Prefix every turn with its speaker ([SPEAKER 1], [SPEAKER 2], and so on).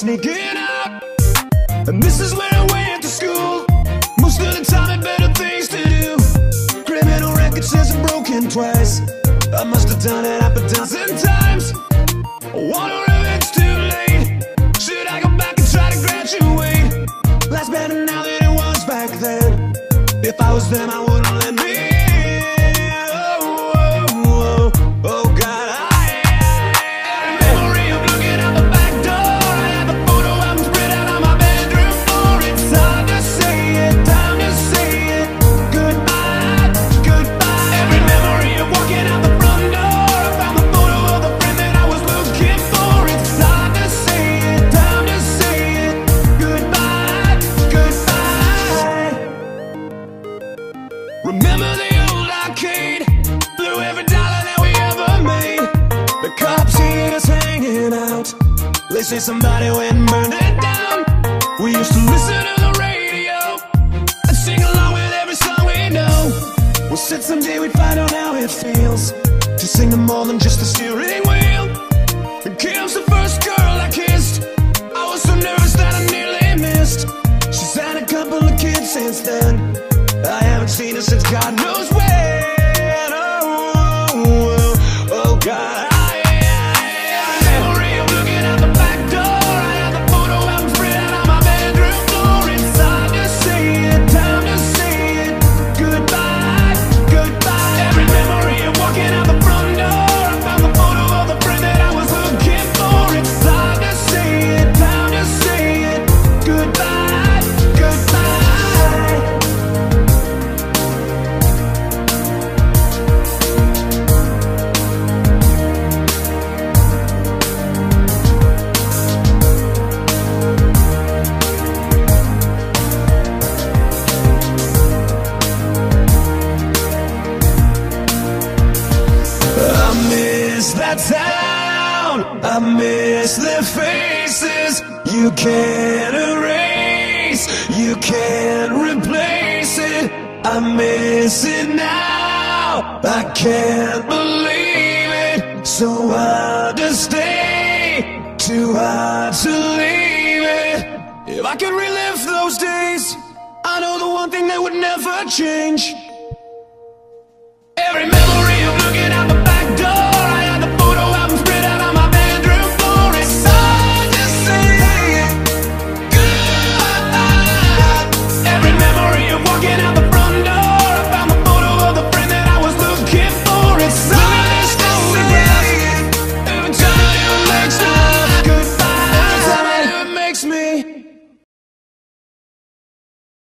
[SPEAKER 1] sneaking out. And this is where I went to school. Most of the time had better things to do. Criminal record says I'm broken twice. I must have done it half a dozen times. I wonder if it's too late. Should I go back and try to graduate? Life's better now than it was back then. If I was them, I wouldn't let me in. Oh, oh, oh, oh God, I memory of looking out the back door. I have a photo album spread out on my bedroom floor. It's time to say it, time to say it. Goodbye, goodbye. Every memory of walking out the front door. I found the photo of the friend that I was looking for. It's time to say it, time to say it. Goodbye, goodbye. Remember the old arcade? Blew every dollar that we ever made. The cops see us hanging out. They say somebody went and burned it down. We used to listen to the radio and sing along with every song we know. We said someday we'd find out how it feels to sing to more than just the steering wheel. And Kim's the first girl I kissed. I was so nervous that I nearly missed. She's had a couple of kids since then. I haven't seen her since God knows when. Oh, oh, oh, oh God, memory of looking out the back door. I have the photo album spread out on my bedroom floor. It's time to say it, time to say it. Goodbye, goodbye. Every memory of walking out the front door. I found the photo of the friend that I was looking for. It's time to say it, time to say it. Goodbye, goodbye. I miss that town, I miss their faces. You can't erase, you can't replace it. I miss it now, I can't believe it. So hard to stay, too hard to leave it. If I could relive those days, I know the one thing that would never change.